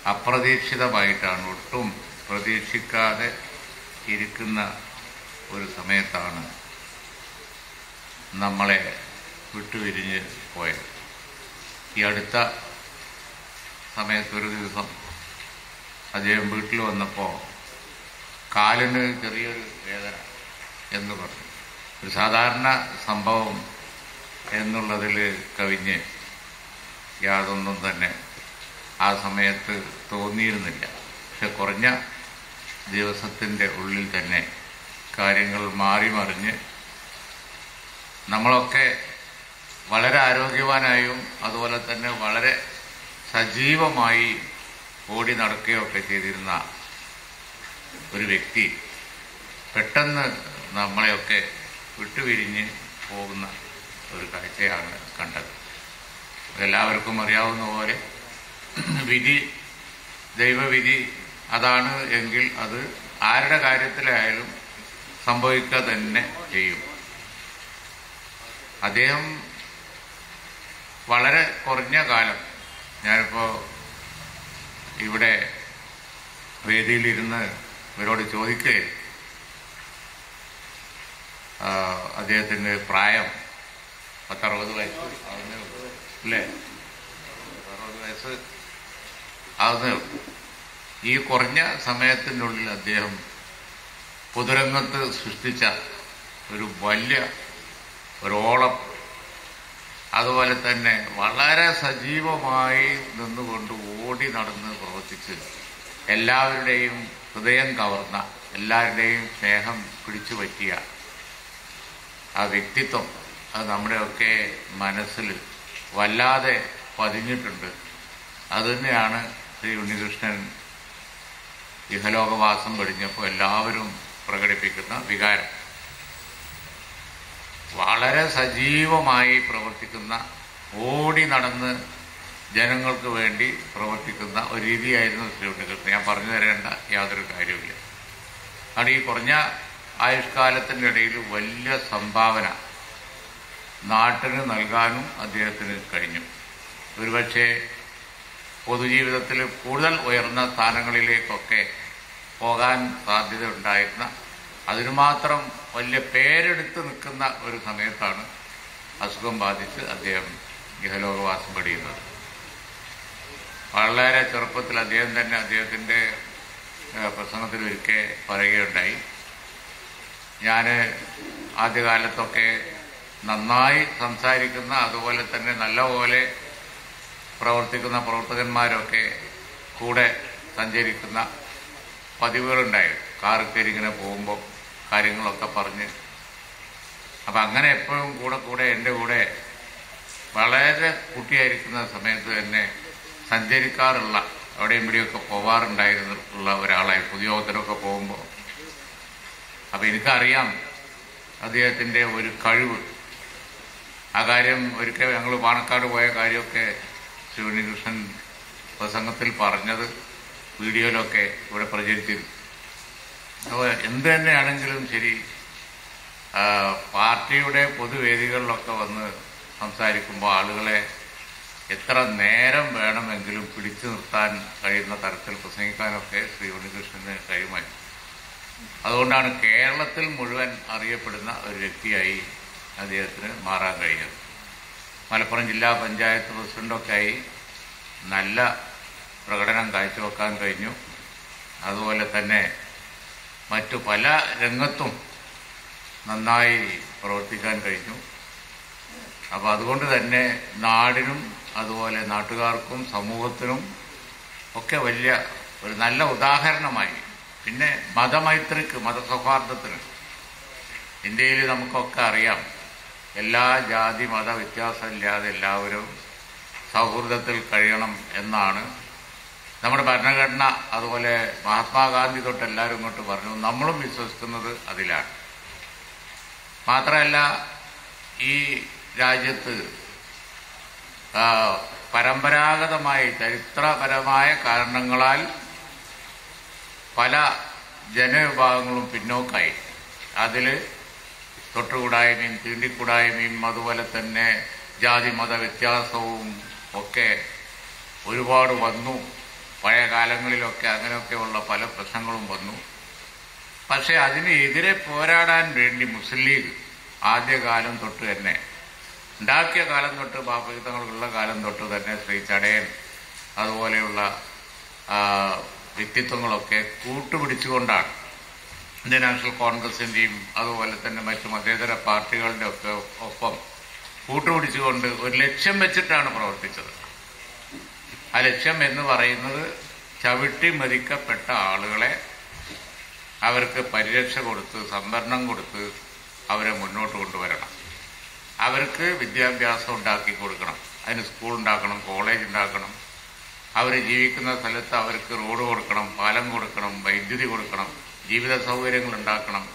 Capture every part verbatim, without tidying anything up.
അപ്രതീക്ഷിതമായിട്ടാണ്, ഒട്ടും പ്രതീക്ഷിക്കാതെ ഇരിക്കുന്ന ഒരു സമയത്താണ് നമ്മളെ വിട്ടുപിരിഞ്ഞ് പോയത്. ഈ അടുത്ത സമയത്തൊരു ദിവസം അദ്ദേഹം വീട്ടിൽ വന്നപ്പോൾ കാലിന് ചെറിയൊരു വേദന എന്ന് പറഞ്ഞു. ഒരു സാധാരണ സംഭവം എന്നുള്ളതിൽ കവിഞ്ഞ് യാതൊന്നും തന്നെ ആ സമയത്ത് തോന്നിയിരുന്നില്ല. പക്ഷെ കുറഞ്ഞ ദിവസത്തിൻ്റെ ഉള്ളിൽ തന്നെ കാര്യങ്ങൾ മാറി മറിഞ്ഞ് നമ്മളൊക്കെ വളരെ ആരോഗ്യവാനായും അതുപോലെ തന്നെ വളരെ സജീവമായി ഓടി നടക്കുകയൊക്കെ ചെയ്തിരുന്ന ഒരു വ്യക്തി പെട്ടെന്ന് നമ്മളെയൊക്കെ വിട്ടുപിരിഞ്ഞ് പോകുന്ന ഒരു കാഴ്ചയാണ് കണ്ടത്. എല്ലാവർക്കും അറിയാവുന്ന പോലെ വിധി, ദൈവവിധി അതാണ് എങ്കിൽ അത് ആരുടെ കാര്യത്തിലായാലും സംഭവിക്കുക തന്നെ ചെയ്യും. അദ്ദേഹം വളരെ കുറഞ്ഞ കാലം, ഞാനിപ്പോൾ ഇവിടെ വേദിയിലിരുന്ന് ഇവരോട് ചോദിക്കുകയും അദ്ദേഹത്തിൻ്റെ പ്രായം പത്തറുപത് വയസ്സ് ആവുന്നേ ഉള്ളൂ അല്ലേ? അറുപത് വയസ്സ് ആവുന്നേ ഉള്ളൂ. ഈ കുറഞ്ഞ സമയത്തിനുള്ളിൽ അദ്ദേഹം പൊതുരംഗത്ത് സൃഷ്ടിച്ച ഒരു വലിയ ഒരോളം, അതുപോലെ തന്നെ വളരെ സജീവമായി നിന്നുകൊണ്ട് ഓടി നടന്ന് പ്രവർത്തിച്ച് എല്ലാവരുടെയും ഹൃദയം കവർന്ന, എല്ലാവരുടെയും സ്നേഹം പിടിച്ചു പറ്റിയ ആ വ്യക്തിത്വം അത് നമ്മുടെയൊക്കെ മനസ്സിൽ വല്ലാതെ പതിഞ്ഞിട്ടുണ്ട്. അതുതന്നെയാണ് ശ്രീ ഉണ്ണികൃഷ്ണൻ ഇഹലോകവാസം കഴിഞ്ഞപ്പോൾ എല്ലാവരും പ്രകടിപ്പിക്കുന്ന വികാരം. വളരെ സജീവമായി പ്രവർത്തിക്കുന്ന, ഓടി നടന്ന് ജനങ്ങൾക്ക് വേണ്ടി പ്രവർത്തിക്കുന്ന ഒരു രീതിയായിരുന്നു ശ്രീ ഉണ്ണികൃഷ്ണൻ. ഞാൻ പറഞ്ഞു തരേണ്ട യാതൊരു കാര്യമില്ല. അത് ഈ കുറഞ്ഞ ആയുഷ്കാലത്തിൻ്റെ ഇടയിൽ വലിയ സംഭാവന നാട്ടിന് നൽകാനും അദ്ദേഹത്തിന് കഴിഞ്ഞു. ഒരുപക്ഷെ പൊതുജീവിതത്തിൽ കൂടുതൽ ഉയർന്ന സ്ഥാനങ്ങളിലേക്കൊക്കെ പോകാൻ സാധ്യത ഉണ്ടായിരുന്ന, അതിനുമാത്രം വലിയ പേരെടുത്ത് നിൽക്കുന്ന ഒരു സമയത്താണ് അസുഖം ബാധിച്ച് അദ്ദേഹം ഇഹലോകവാസം വെടിയുന്നത്. വളരെ ചെറുപ്പത്തിൽ അദ്ദേഹം തന്നെ അദ്ദേഹത്തിൻ്റെ പ്രസംഗത്തിൽ ഒരിക്കൽ പറയുകയുണ്ടായി, ഞാൻ ആദ്യകാലത്തൊക്കെ നന്നായി സംസാരിക്കുന്ന, അതുപോലെ തന്നെ നല്ലപോലെ പ്രവർത്തിക്കുന്ന പ്രവർത്തകന്മാരൊക്കെ കൂടെ സഞ്ചരിക്കുന്ന പതിവുകളുണ്ടായിരുന്നു. കാറിൽ കയറി ഇങ്ങനെ പോകുമ്പോൾ കാര്യങ്ങളൊക്കെ പറഞ്ഞ്, അപ്പം അങ്ങനെ എപ്പോഴും കൂടെ കൂടെ എൻ്റെ കൂടെ വളരെ കുട്ടിയായിരിക്കുന്ന സമയത്ത് തന്നെ സഞ്ചരിക്കാറുള്ള, അവിടെയും ഇവിടെയൊക്കെ പോവാറുണ്ടായിരുന്നുള്ള ഒരാളായി പൊതുയോഗത്തിനൊക്കെ പോകുമ്പോൾ. അപ്പം എനിക്കറിയാം അദ്ദേഹത്തിൻ്റെ ഒരു കഴിവ്. ആ കാര്യം ഒരിക്കൽ ഞങ്ങൾ പാണക്കാട് പോയ കാര്യമൊക്കെ ശ്രീ ഉണ്ണികൃഷ്ണൻ പ്രസംഗത്തിൽ പറഞ്ഞത് വീഡിയോയിലൊക്കെ ഇവിടെ പ്രചരിച്ചിരുന്നു. അപ്പോൾ എന്ത് തന്നെയാണെങ്കിലും ശരി, പാർട്ടിയുടെ പൊതുവേദികളിലൊക്കെ വന്ന് സംസാരിക്കുമ്പോൾ ആളുകളെ എത്ര നേരം വേണമെങ്കിലും പിടിച്ചു നിർത്താൻ കഴിയുന്ന തരത്തിൽ പ്രസംഗിക്കാനൊക്കെ ശ്രീ ഉണ്ണികൃഷ്ണന് കഴിയുമായിരുന്നു. അതുകൊണ്ടാണ് കേരളത്തിൽ മുഴുവൻ അറിയപ്പെടുന്ന ഒരു വ്യക്തിയായി അദ്ദേഹത്തിന് മാറാൻ കഴിഞ്ഞത്. മലപ്പുറം ജില്ലാ പഞ്ചായത്ത് പ്രസിഡന്റൊക്കെ ആയി നല്ല പ്രകടനം കാഴ്ചവെക്കാൻ കഴിഞ്ഞു. അതുപോലെ തന്നെ മറ്റു പല രംഗത്തും നന്നായി പ്രവർത്തിക്കാൻ കഴിഞ്ഞു. അപ്പോൾ അതുകൊണ്ട് തന്നെ നാടിനും അതുപോലെ നാട്ടുകാർക്കും സമൂഹത്തിനും ഒക്കെ വലിയ ഒരു നല്ല ഉദാഹരണമായി. പിന്നെ മതമൈത്രിക്ക്, മതസൗഹാർദ്ദത്തിന് ഇന്ത്യയിൽ നമുക്കൊക്കെ അറിയാം, എല്ലാ ജാതി മത വ്യത്യാസമില്ലാതെ എല്ലാവരും സൗഹൃദത്തിൽ കഴിയണം എന്നാണ് നമ്മുടെ ഭരണഘടന. അതുപോലെ മഹാത്മാഗാന്ധി തൊട്ട് എല്ലാവരും ഇങ്ങോട്ട് പറഞ്ഞു, നമ്മളും വിശ്വസിക്കുന്നത് അതിലാണ്. മാത്രമല്ല, ഈ രാജ്യത്ത് പരമ്പരാഗതമായി ചരിത്രപരമായ കാരണങ്ങളാൽ പല ജനവിഭാഗങ്ങളും പിന്നോക്കായി. അതിൽ തൊട്ടുകൂടായ്മയും തീണ്ടിക്കൂടായ്മയും അതുപോലെ തന്നെ ജാതി മത വ്യത്യാസവും ഒക്കെ ഒരുപാട് വന്നു. പഴയ കാലങ്ങളിലൊക്കെ അങ്ങനെയൊക്കെയുള്ള പല പ്രശ്നങ്ങളും വന്നു. പക്ഷെ അതിനെതിരെ പോരാടാൻ വേണ്ടി മുസ്ലിം ലീഗ് ആദ്യകാലം തൊട്ട് തന്നെ ഉണ്ടാക്കിയ കാലം തൊട്ട് ബാപ്പയുദ്ധങ്ങളുള്ള കാലം തൊട്ട് തന്നെ ശ്രീ ചടയൻ അതുപോലെയുള്ള വ്യക്തിത്വങ്ങളൊക്കെ കൂട്ടുപിടിച്ചുകൊണ്ടാണ് ഇന്ത്യൻ നാഷണൽ കോൺഗ്രസിന്റെയും അതുപോലെ തന്നെ മറ്റു മതേതര പാർട്ടികളുടെ ഒക്കെ ഒപ്പം കൂട്ടുപിടിച്ചുകൊണ്ട് ഒരു ലക്ഷ്യം വെച്ചിട്ടാണ് പ്രവർത്തിച്ചത്. ആ ലക്ഷ്യം എന്ന് പറയുന്നത് ചവിട്ടി മതിക്കപ്പെട്ട ആളുകളെ അവർക്ക് പരിരക്ഷ കൊടുത്ത് സംവരണം കൊടുത്ത് അവരെ മുന്നോട്ട് കൊണ്ടുവരണം. അവർക്ക് വിദ്യാഭ്യാസം ഉണ്ടാക്കി കൊടുക്കണം. അതിന് സ്കൂൾ ഉണ്ടാക്കണം, കോളേജ് ഉണ്ടാക്കണം. അവർ ജീവിക്കുന്ന സ്ഥലത്ത് അവർക്ക് റോഡ് കൊടുക്കണം, പാലം കൊടുക്കണം, വൈദ്യുതി കൊടുക്കണം, ജീവിത സൗകര്യങ്ങൾ ഉണ്ടാക്കണം.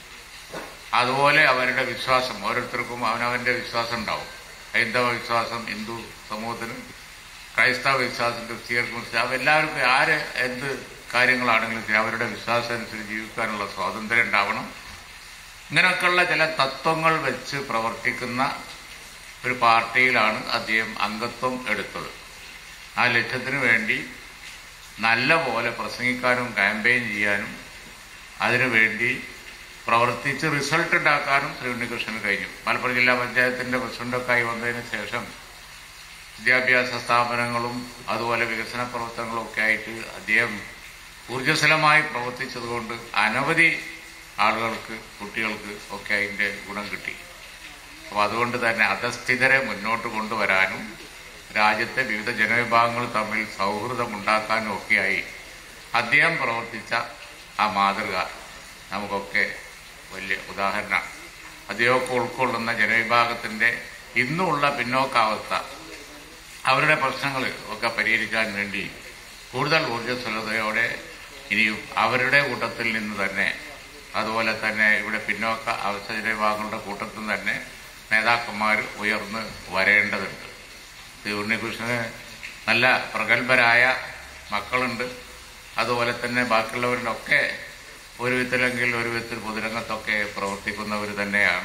അതുപോലെ അവരുടെ വിശ്വാസം, ഓരോരുത്തർക്കും അവനവന്റെ വിശ്വാസം ഉണ്ടാവും. ഹൈന്ദവ വിശ്വാസം ഹിന്ദു സമൂഹത്തിന്, ക്രൈസ്തവ വിശ്വാസം ക്രിസ്ത്യർക്ക് മുസ്ലിം, അവരെല്ലാവർക്കും ആര് എന്ത് കാര്യങ്ങളാണെങ്കിലും അവരുടെ വിശ്വാസം അനുസരിച്ച് ജീവിക്കാനുള്ള സ്വാതന്ത്ര്യം ഉണ്ടാവണം. ഇങ്ങനെയൊക്കെയുള്ള ചില തത്വങ്ങൾ വെച്ച് പ്രവർത്തിക്കുന്ന ഒരു പാർട്ടിയിലാണ് അദ്ദേഹം അംഗത്വം എടുത്തത്. ആ ലക്ഷ്യത്തിനു വേണ്ടി നല്ല പോലെ പ്രസംഗിക്കാനും ക്യാമ്പയിൻ ചെയ്യാനും അതിനുവേണ്ടി പ്രവർത്തിച്ച് റിസൾട്ട് ഉണ്ടാക്കാനും ശ്രീ ഉണ്ണികൃഷ്ണന് കഴിഞ്ഞു. മലപ്പുറം ജില്ലാ പഞ്ചായത്തിന്റെ പ്രസിഡന്റൊക്കെ ആയി വന്നതിന് ശേഷം വിദ്യാഭ്യാസ സ്ഥാപനങ്ങളും അതുപോലെ വികസന പ്രവർത്തനങ്ങളും ഒക്കെ ആയിട്ട് അദ്ദേഹം ഊർജ്ജസ്വലമായി പ്രവർത്തിച്ചതുകൊണ്ട് അനവധി ആളുകൾക്ക്, കുട്ടികൾക്ക് ഒക്കെ അതിന്റെ ഗുണം കിട്ടി. അപ്പോൾ അതുകൊണ്ട് തന്നെ അധസ്ഥിതരെ മുന്നോട്ട് കൊണ്ടുവരാനും രാജ്യത്തെ വിവിധ ജനവിഭാഗങ്ങൾ തമ്മിൽ സൗഹൃദമുണ്ടാക്കാനും ഒക്കെയായി അദ്ദേഹം പ്രവർത്തിച്ച ആ മാതൃക നമുക്കൊക്കെ വലിയ ഉദാഹരണമാണ്. അദ്ദേഹമൊക്കെ ഉൾക്കൊള്ളുന്ന ജനവിഭാഗത്തിന്റെ ഇന്നുമുള്ള പിന്നോക്കാവസ്ഥ, അവരുടെ പ്രശ്നങ്ങൾ ഒക്കെ പരിഹരിക്കാൻ വേണ്ടി കൂടുതൽ ഊർജ്ജസ്വലതയോടെ ഇനിയും അവരുടെ കൂട്ടത്തിൽ നിന്ന് തന്നെ, അതുപോലെ തന്നെ ഇവിടെ പിന്നോക്ക അവസ്ഥ ജനവിഭാഗങ്ങളുടെ കൂട്ടത്തിൽ തന്നെ നേതാക്കന്മാർ ഉയർന്ന് വരേണ്ടതുണ്ട്. ഉണ്ണികൃഷ്ണന് നല്ല പ്രഗത്ഭരായ മക്കളുണ്ട്. അതുപോലെ തന്നെ ബാക്കിയുള്ളവരിലൊക്കെ ഒരു വിധത്തിലെങ്കിൽ ഒരു വിധത്തിൽ പൊതുരംഗത്തൊക്കെ പ്രവർത്തിക്കുന്നവർ തന്നെയാണ്.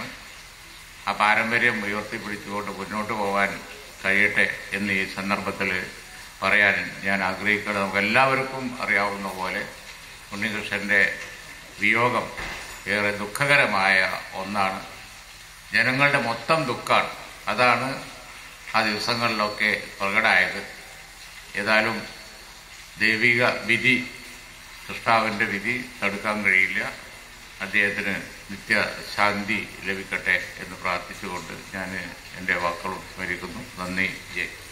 ആ പാരമ്പര്യം ഉയർത്തിപ്പിടിച്ചുകൊണ്ട് മുന്നോട്ട് പോകാൻ കഴിയട്ടെ എന്ന് ഈ സന്ദർഭത്തിൽ പറയാൻ ഞാൻ ആഗ്രഹിക്കുന്നത്. നമുക്ക് എല്ലാവർക്കും അറിയാവുന്ന പോലെ ഉണ്ണികൃഷ്ണന്റെ വിയോഗം ഏറെ ദുഃഖകരമായ ഒന്നാണ്. ജനങ്ങളുടെ മൊത്തം ദുഃഖമാണ്. അതാണ് ആ ദിവസങ്ങളിലൊക്കെ പ്രകടമായത്. ഏതായാലും ദൈവിക വിധി, സൃഷ്ടാവിന്റെ വിധി തടുക്കാൻ കഴിയില്ല. അദ്ദേഹത്തിന് നിത്യശാന്തി ലഭിക്കട്ടെ എന്ന് പ്രാർത്ഥിച്ചുകൊണ്ട് ഞാൻ എൻ്റെ വാക്കുകൾ സ്മരിക്കുന്നു. നന്ദി. ജയ്.